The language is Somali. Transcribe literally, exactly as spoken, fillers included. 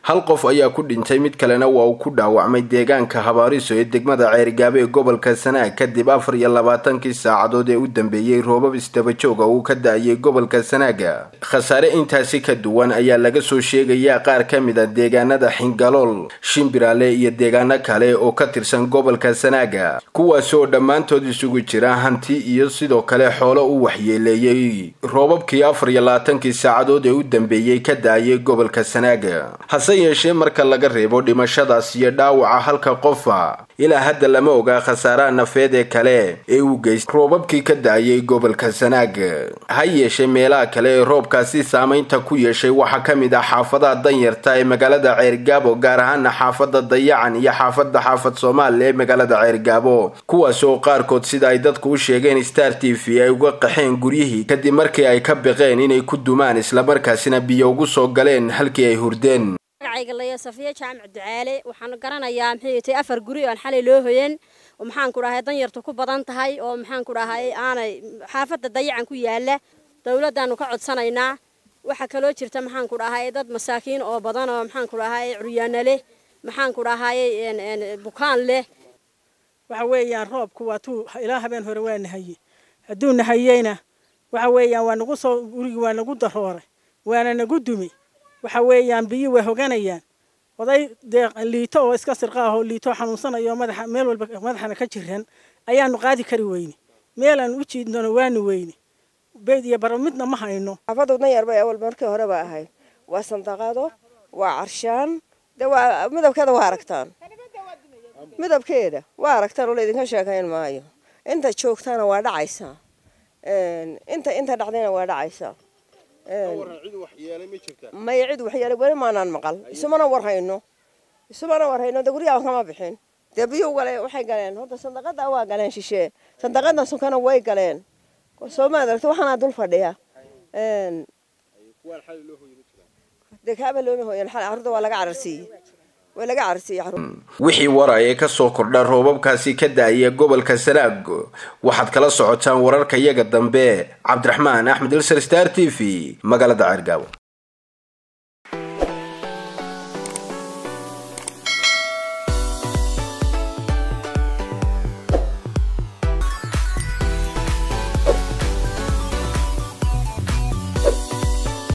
hal qof ayaa ku dhintay mid kalena waa uu ku dhaawacmay deegaanka Habaariso ee degmada Ceerigaabo ee gobolka Sanaag kadib afar iyo labaatan saacadood ee u dambeeyay roobab isdaba joog ah oo ka daayay gobolka Sanaag. Khasaare intaasi ka duwan ayaa laga soo sheegayaa qaar ka mid ah deegaanada Xingalool, Shimbiraale iyo deegaano kale oo ka tirsan gobolka Sanaag, kuwaas oo dhammaantood isugu jira hanti iyo sidoo kale xoolo u waxyeeleeyay roobabkii afar iyo labaatan saacadood ee u dambeeyay ka daayay gobolka Sanaag. hase yeeshee marka laga reebo dhimashadaas iyo dhaawaca halka qofa, ilaa hadda lama oga khasaaraha nafeed ee kale ee uu geystay roobabkii ka daayay gobolka Sanaag. ha yeeshee meelaha kale ee roobkaasi saameynta ku yeeshay waxaa ka mid ah xaafadaha danyarta ee magaalada Ceerigaabo, gaar ahaan xaafada Dayacan iyo xaafada Xaafad Soomaali ee magaalada Ceerigaabo, kuwaas oo qaarkood sida ay dadku u sheegeen Star T V ay uga qaxeen guryihii kadib markii ay ka baqeen inay ku dumaan isla markaasina biyo ugu soo galeen halkii ay hurdeen. magacayga Safiya Jaamac Ducaale waxaan garanayaa maxay tahay afar guri oo xalay loo hoyeen oo maxaan ku dhahay danyartu ku badan tahay oo maxaan ku dhahay aanay xaafada Dayacan ku yaala. dawladdaanu ka codsanaynaa waxa kale oo jirta maxaan ku dhahay dad masaakiin oo badan oo maxaan ku dhahay curyaana leh, maxaan ku dhahay een bukaan leh. waxa weeyaan roobku waa tuu ilaa habeen hore waa nahay haduu nahayeyna waxa weeyaan waa nagu soo guriga waa nagu darooray waana nagu dumi. waxa weeyaan biyo way hoganayaan oday deeq liito oo iska sirqaaho liito xanuunsanayo madaxa meel walba madaxana ka jiran ayaanu qaadi kari weyni meelan u jiidno waanu weyni beed iyo baramidna ma hayno. afaduna yarba awal markii hore ba ahay waa sandaqado waa carshaan de waa midabkeeda waa aragtaan midabkeeda waa aragtaan oo leedin ka sheekayn maayo inta joogtana waa dhacaysa een inta inta dhacdayna waa dhacaysa ما يعيد وحياله ولا ما ننمقل اسمنا ورهينو اسمنا ورهينو دغريا كما بخين دبيو ولا waxay galeen horta sandaqada waa galeen shishe sandaqada sunkana way galeen Soomaaliya waxana dul fadhiya een kuwa xal loo hooyo deekaaba loo hooyo xal arda waa laga carsiiyay waa laga carsiiyay wixii waray ka soo kordha roobabkaasi ka daayay gobolka Sanaag waxaad kala socotaan wararka iyaga dambe. Cabdiraxmaan Axmed, Star T V, magaalada Ceerigaabo.